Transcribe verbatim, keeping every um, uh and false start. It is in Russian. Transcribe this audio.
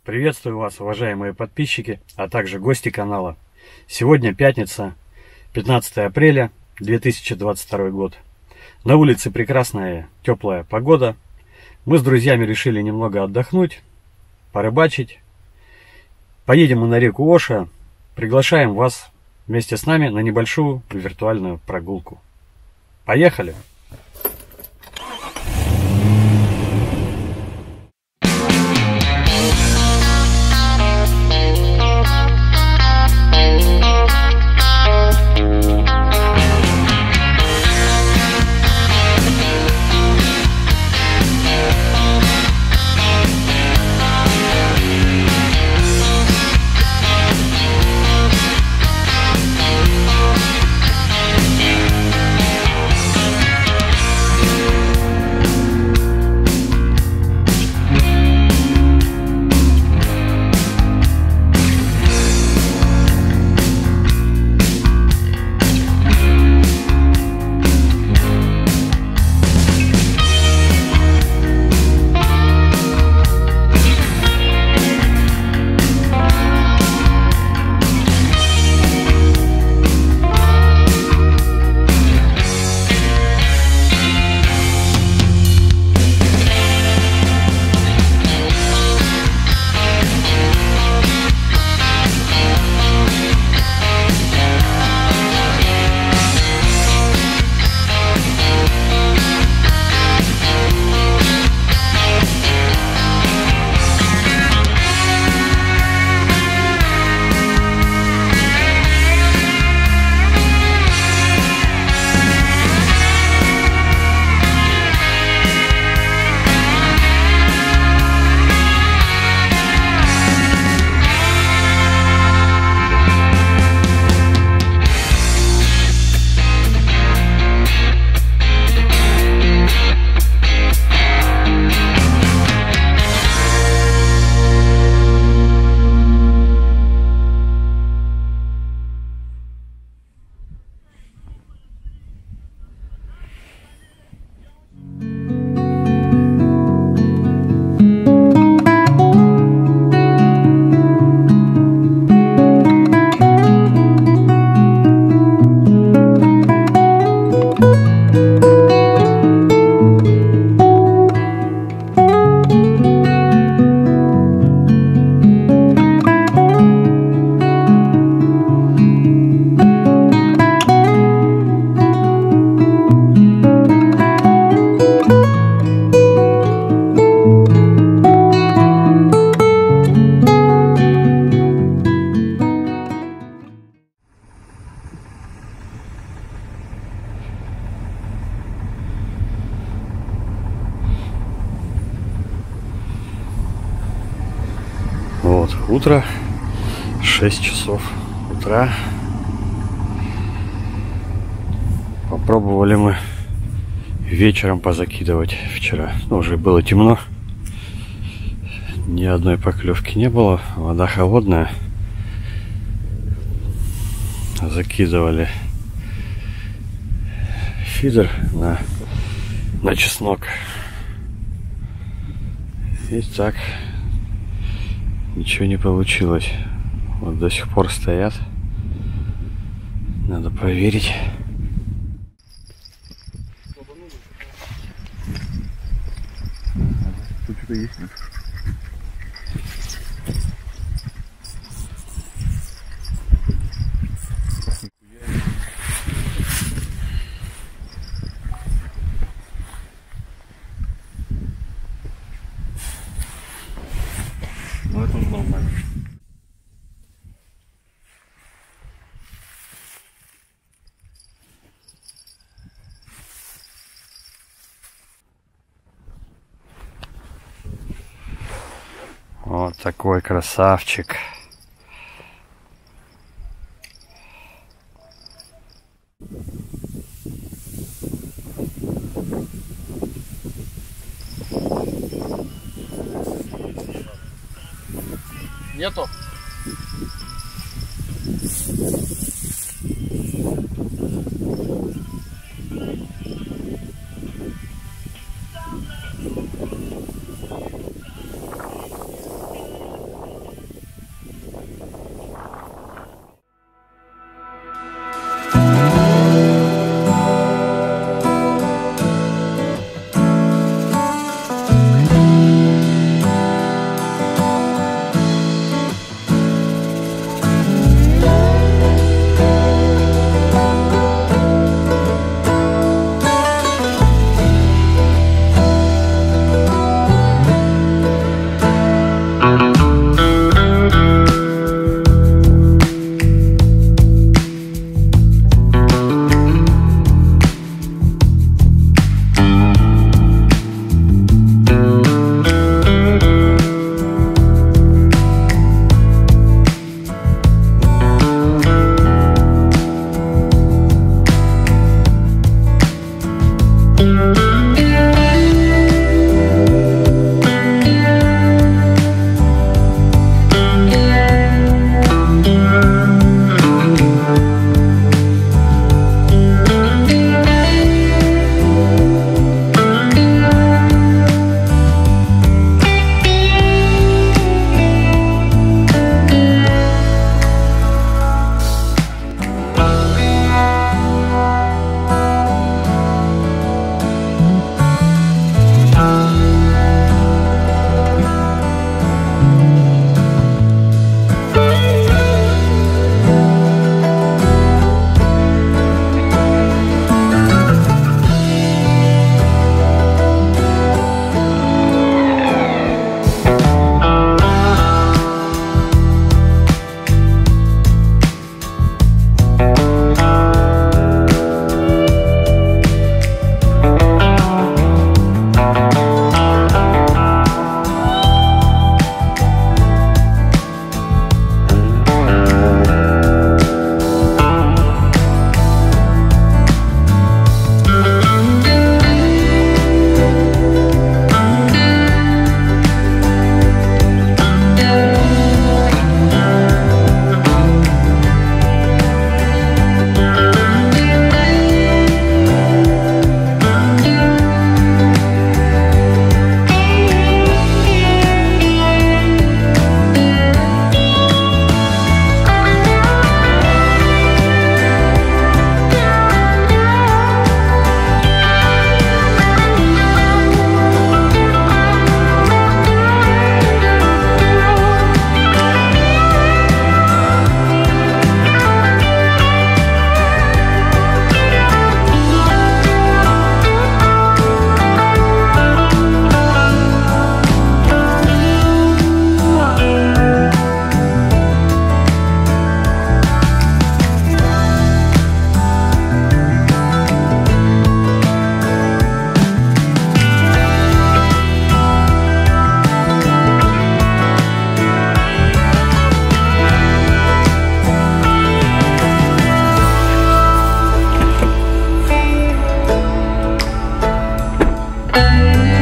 Приветствую вас, уважаемые подписчики, а также гости канала. Сегодня пятница, пятнадцатое апреля две тысячи двадцать второй год. На улице прекрасная теплая погода. Мы с друзьями решили немного отдохнуть, порыбачить. Поедем мы на реку Оша. Приглашаем вас вместе с нами на небольшую виртуальную прогулку. Поехали! Вот, утро, шесть часов утра. Попробовали мы вечером позакидывать вчера. Ну, уже было темно. Ни одной поклевки не было. Вода холодная. Закидывали фидер на, на чеснок. И так ничего не получилось. Вот до сих пор стоят. Надо проверить. Тут что-то есть. Ну это уже нормально. Вот такой красавчик. Нету? Thank you.